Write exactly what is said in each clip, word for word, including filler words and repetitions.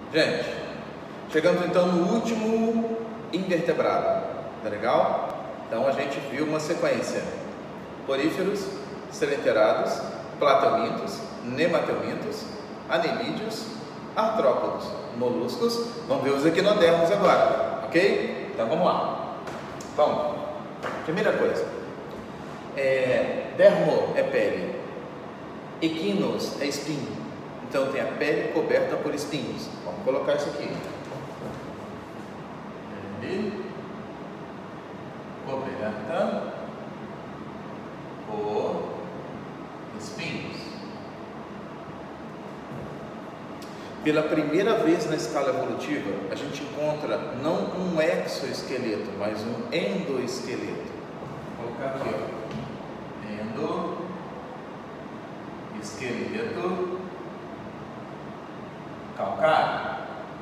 Gente, chegamos então no último invertebrado, tá legal? Então a gente viu uma sequência: poríferos, selenterados, plateumintos, nematelmintos, anelídeos, artrópodos, moluscos. Vamos ver os equinodermos agora, ok? Então vamos lá. Bom, primeira coisa, é, dermo é pele, equinos é espinho. Então tem a pele coberta por espinhos. Vamos colocar isso aqui. Pele coberta por espinhos. Pela primeira vez na escala evolutiva, a gente encontra não um exoesqueleto, mas um endoesqueleto. Vou colocar aqui, ó. Endoesqueleto calcário.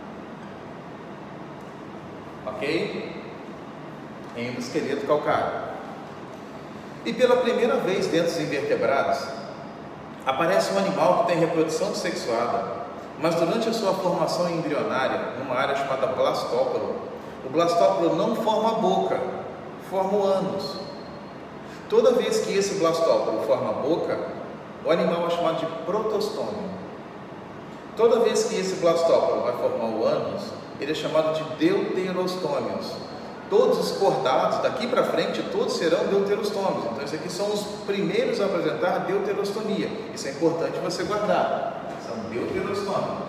Ok? Endoesqueleto calcário. E pela primeira vez dentro dos invertebrados, aparece um animal que tem reprodução sexuada, mas durante a sua formação embrionária, numa área chamada blastóporo, o blastóporo não forma a boca, forma o ânus. Toda vez que esse blastóporo forma a boca, o animal é chamado de protostômio. Toda vez que esse blastóporo vai formar o ânus, ele é chamado de deuterostômios. Todos os cordados, daqui para frente, todos serão deuterostômios. Então, esses aqui são os primeiros a apresentar deuterostomia. Isso é importante você guardar. São deuterostômios.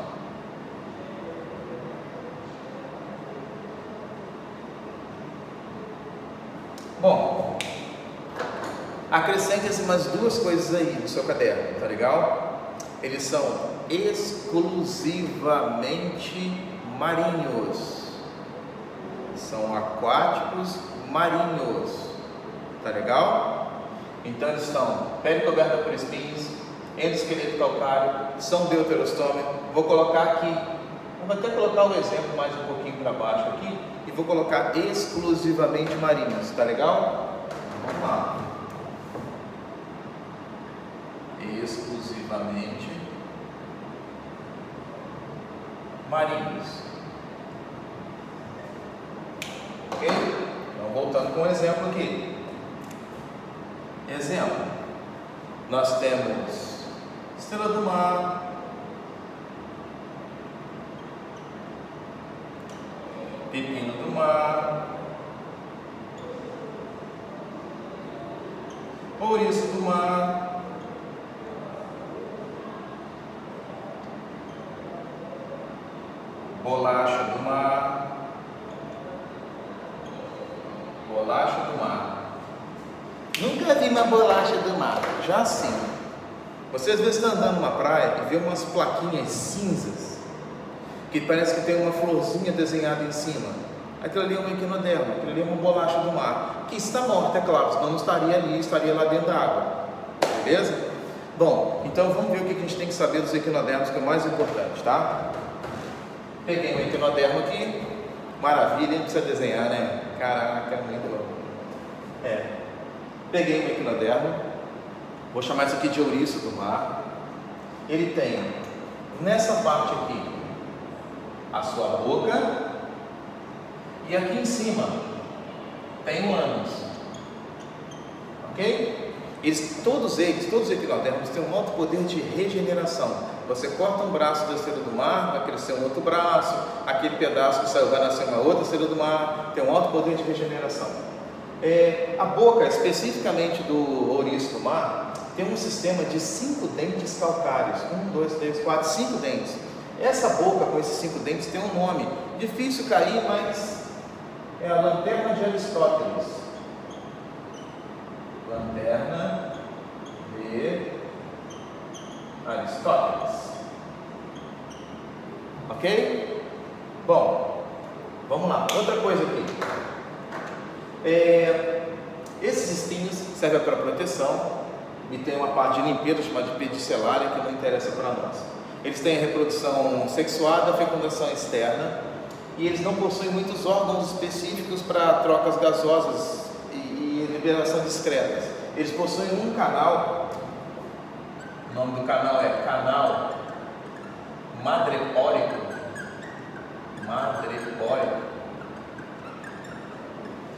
Bom, acrescente mais duas coisas aí no seu caderno, tá legal? Eles são exclusivamente marinhos. São aquáticos marinhos, tá legal? Então eles estão pele coberta por espinhos, endoesqueleto calcário, são deuterostômio. Vou colocar aqui, vou até colocar o exemplo mais um pouquinho para baixo aqui e vou colocar exclusivamente marinhos, tá legal? Vamos lá. Exclusivamente marinhos. Ok? Então, voltando com um exemplo aqui. Exemplo: nós temos estrela do mar, pepino do mar, ouriço do mar, bolacha do mar, bolacha do mar. Nunca vi uma bolacha do mar. Já sim. Você às vezes está andando numa praia e vê umas plaquinhas cinzas que parece que tem uma florzinha desenhada em cima. Aquilo ali é um equinodermo, aquilo ali é uma bolacha do mar, que está morta, é claro, senão não estaria ali, estaria lá dentro da água. Beleza? Bom, então vamos ver o que a gente tem que saber dos equinodermos, que é o mais importante, tá? Peguei um equinodermo aqui. Maravilha, não precisa desenhar, né? Caraca, é muito louco. É. Peguei um equinodermo. Vou chamar isso aqui de ouriço do mar. Ele tem, nessa parte aqui, a sua boca. E aqui em cima, tem o ânus. Ok? Eles, todos eles, todos os equinodermos têm um alto poder de regeneração. Você corta um braço da estrela do mar, vai crescer um outro braço, aquele pedaço que saiu vai nascer uma outra estrela do mar, tem um alto poder de regeneração. É, a boca, especificamente do ouriço do mar, tem um sistema de cinco dentes calcários. Um, dois, três, quatro, cinco dentes. Essa boca com esses cinco dentes tem um nome. Difícil cair, mas é a lanterna de Aristóteles. Lanterna de Aristóteles. Ok? Bom, vamos lá. Outra coisa aqui. É, esses espinhos servem para proteção e tem uma parte de limpeza chamada de pedicelária que não interessa para nós. Eles têm a reprodução sexuada, a fecundação externa, e eles não possuem muitos órgãos específicos para trocas gasosas e, e liberação discretas. Eles possuem um canal, o nome do canal é canal madrepórico,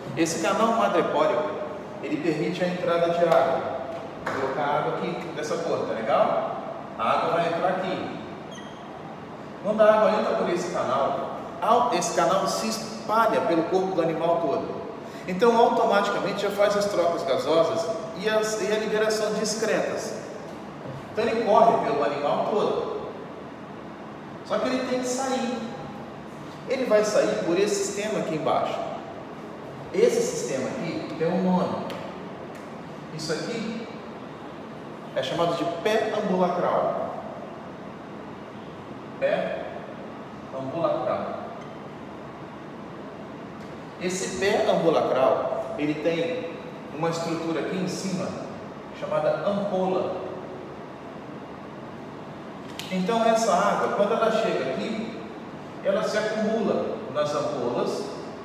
Esse canal madrepóreo, ele permite a entrada de água. Vou colocar a água aqui dessa cor, tá legal? A água vai entrar aqui. Quando a água entra por esse canal, esse canal se espalha pelo corpo do animal todo. Então, automaticamente já faz as trocas gasosas e, as, e a liberação de excretas. Então, ele corre pelo animal todo. Só que ele tem que sair. Ele vai sair por esse sistema aqui embaixo. Esse sistema aqui tem um nome. Isso aqui é chamado de pé ambulacral. Pé ambulacral. Esse pé ambulacral, ele tem uma estrutura aqui em cima chamada ampola. Então essa água, quando ela chega aqui, ela se acumula nas ampolas.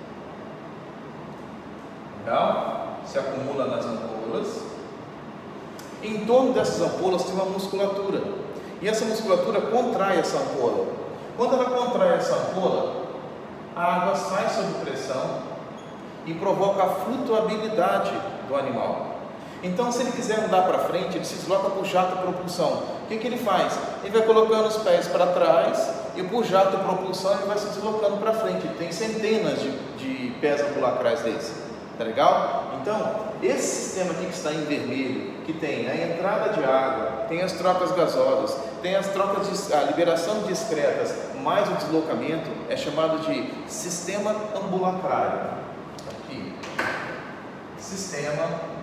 Legal? Se acumula nas ampolas. Em torno dessas ampolas tem uma musculatura. E essa musculatura contrai essa ampola. Quando ela contrai essa ampola, a água sai sob pressão e provoca a flutuabilidade do animal. Então, se ele quiser andar para frente, ele se desloca por jato propulsão. O que, que ele faz? Ele vai colocando os pés para trás e por jato propulsão ele vai se deslocando para frente. Ele tem centenas de, de pés ambulacrais desse. Tá legal? Então, esse sistema aqui que está em vermelho, que tem a entrada de água, tem as trocas gasosas, tem as trocas de, a liberação de excretas, mais o deslocamento, é chamado de sistema ambulacrário. Aqui. Sistema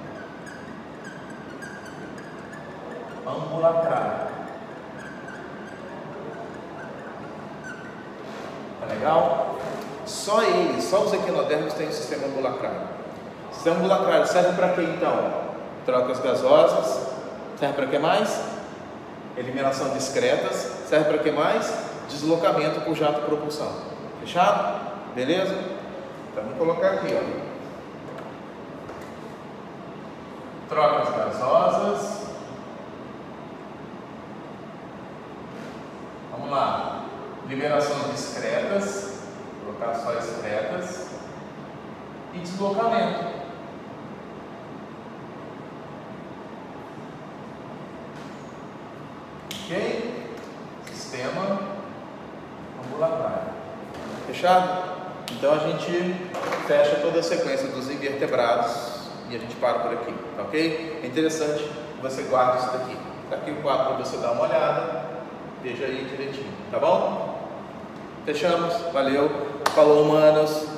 ambulacrário. Tá legal? Só eles, só os equinodermos têm o sistema ambulacrário. O sistema ambulacrário serve para quê então? Trocas gasosas. Serve para que mais? Eliminação de excretas. Serve para que mais? Deslocamento por jato propulsão. Fechado? Beleza? Então vamos colocar aqui, ó. Trocas gasosas. Vamos lá. Liberação de excretas. Vou colocar só excretas. E deslocamento. Ok? Sistema ambulacrário. Fechado? Então a gente fecha toda a sequência dos invertebrados e a gente para por aqui, tá ok? É interessante que você guarde isso daqui. Tá aqui o quadro para você dar uma olhada, veja aí direitinho, tá bom? Fechamos, valeu, falou humanos.